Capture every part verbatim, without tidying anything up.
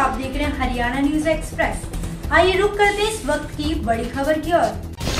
आप देख रहे हैं हरियाणा न्यूज एक्सप्रेस। आइए रुक करते हैं इस वक्त की बड़ी खबर की ओर।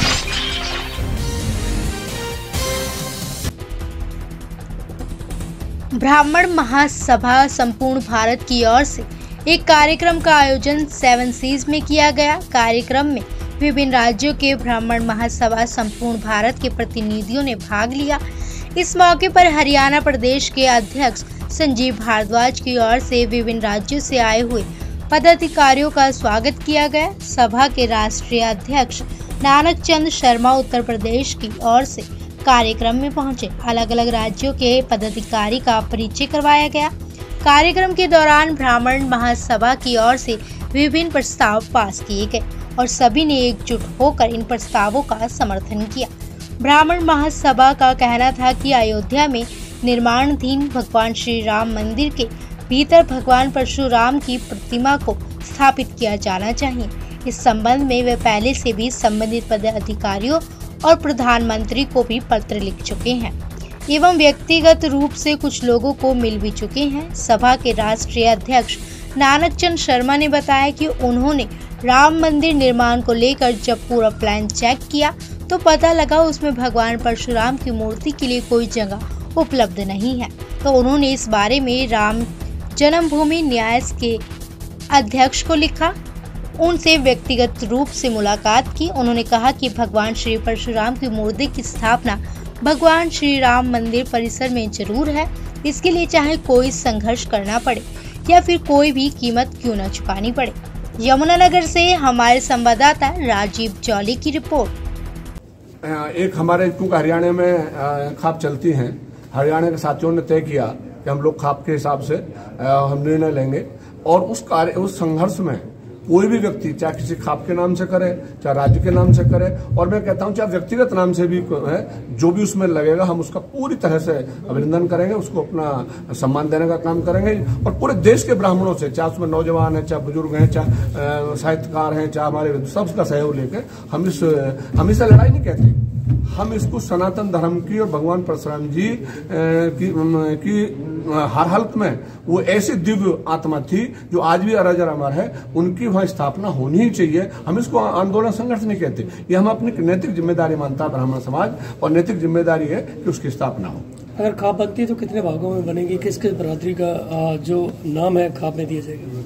ब्राह्मण महासभा संपूर्ण भारत की ओर से एक कार्यक्रम का आयोजन सेवन सीज में किया गया। कार्यक्रम में विभिन्न राज्यों के ब्राह्मण महासभा संपूर्ण भारत के प्रतिनिधियों ने भाग लिया। इस मौके पर हरियाणा प्रदेश के अध्यक्ष संजीव भारद्वाज की ओर से विभिन्न राज्यों से आए हुए पदाधिकारियों का स्वागत किया गया। सभा के राष्ट्रीय अध्यक्ष नानक चंद शर्मा उत्तर प्रदेश की ओर से कार्यक्रम में पहुंचे। अलग अलग राज्यों के पदाधिकारी का परिचय करवाया गया। कार्यक्रम के दौरान ब्राह्मण महासभा की ओर से विभिन्न प्रस्ताव पास किए गए और सभी ने एकजुट होकर इन प्रस्तावों का समर्थन किया। ब्राह्मण महासभा का कहना था कि अयोध्या में निर्माणाधीन भगवान श्री राम मंदिर के भीतर भगवान परशुराम की प्रतिमा को स्थापित किया जाना चाहिए। इस संबंध में वे पहले से भी संबंधित पदाधिकारियों और प्रधानमंत्री को भी पत्र लिख चुके हैं एवं व्यक्तिगत रूप से कुछ लोगों को मिल भी चुके हैं। सभा के राष्ट्रीय अध्यक्ष नानक चंद शर्मा ने बताया कि उन्होंने राम मंदिर निर्माण को लेकर जब पूरा प्लान चेक किया तो पता लगा उसमें भगवान परशुराम की मूर्ति के लिए कोई जगह उपलब्ध नहीं है। तो उन्होंने इस बारे में राम जन्मभूमि न्यास के अध्यक्ष को लिखा, उनसे व्यक्तिगत रूप से मुलाकात की। उन्होंने कहा कि भगवान श्री परशुराम की मूर्ति की स्थापना भगवान श्री राम मंदिर परिसर में जरूर है। इसके लिए चाहे कोई संघर्ष करना पड़े या फिर कोई भी कीमत क्यों न चुकानी पड़े। यमुनानगर से हमारे संवाददाता राजीव जौली की रिपोर्ट। एक हमारे क्योंकि हरियाणा में खाप चलती हैं, हरियाणा के साथियों ने तय किया कि हम लोग खाप के हिसाब से हम निर्णय लेंगे और उस कार्य उस संघर्ष में कोई भी व्यक्ति चाहे किसी खाप के नाम से करे चाहे राज्य के नाम से करे और मैं कहता हूं चाहे व्यक्तिगत नाम से भी है, जो भी उसमें लगेगा हम उसका पूरी तरह से अभिनंदन करेंगे, उसको अपना सम्मान देने का काम करेंगे। और पूरे देश के ब्राह्मणों से, चाहे उसमें नौजवान है, चाहे बुजुर्ग हैं, चाहे साहित्यकार हैं, चाहे हमारे सबका सहयोग लेकर हम इस हम इसे लड़ाई नहीं कहते, हम इसको सनातन धर्म की और भगवान परशुराम जी की, की हर हालत में वो ऐसी दिव्य आत्मा थी जो आज भी अराजर अमर है, उनकी वहां स्थापना होनी ही चाहिए। हम इसको आंदोलन संघर्ष नहीं कहते, ये हम अपनी नैतिक जिम्मेदारी मानता है ब्राह्मण समाज और नैतिक जिम्मेदारी है कि उसकी स्थापना हो। अगर खाप बनती है तो कितने भागों में बनेगी, किस किस बरादरी का जो नाम है खाप में दिया जाएगा?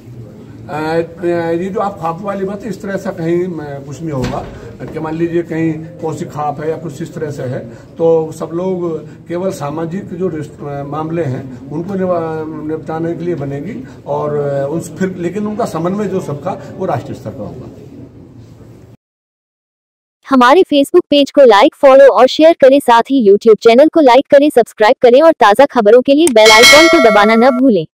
ये जो आप खाप वाली बात है, इस तरह से कहीं कुछ नहीं होगा कि मान लीजिए कहीं कौन सी खाप है या कुछ इस तरह से है, तो सब लोग केवल सामाजिक जो मामले हैं उनको निपटाने के लिए बनेगी और उस फिर लेकिन उनका समन्वय जो सबका वो राष्ट्रीय स्तर का होगा। हमारे फेसबुक पेज को लाइक, फॉलो और शेयर करें, साथ ही यूट्यूब चैनल को लाइक करें, सब्सक्राइब करें और ताज़ा खबरों के लिए बेल आइकॉन को दबाना न भूलें।